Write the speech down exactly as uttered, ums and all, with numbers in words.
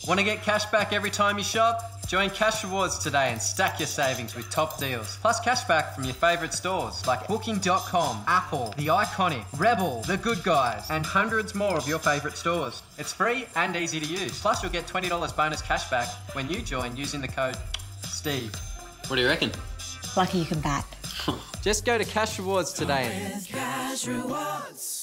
Want to get cash back every time you shop? Join Cashrewards today and stack your savings with top deals. Plus cash back from your favourite stores like Booking dot com, Apple, The Iconic, Rebel, The Good Guys, and hundreds more of your favourite stores. It's free and easy to use. Plus you'll get twenty dollars bonus cash back when you join using the code STEVE. What do you reckon? Lucky you can bat. Just go to Cashrewards today. With Cashrewards.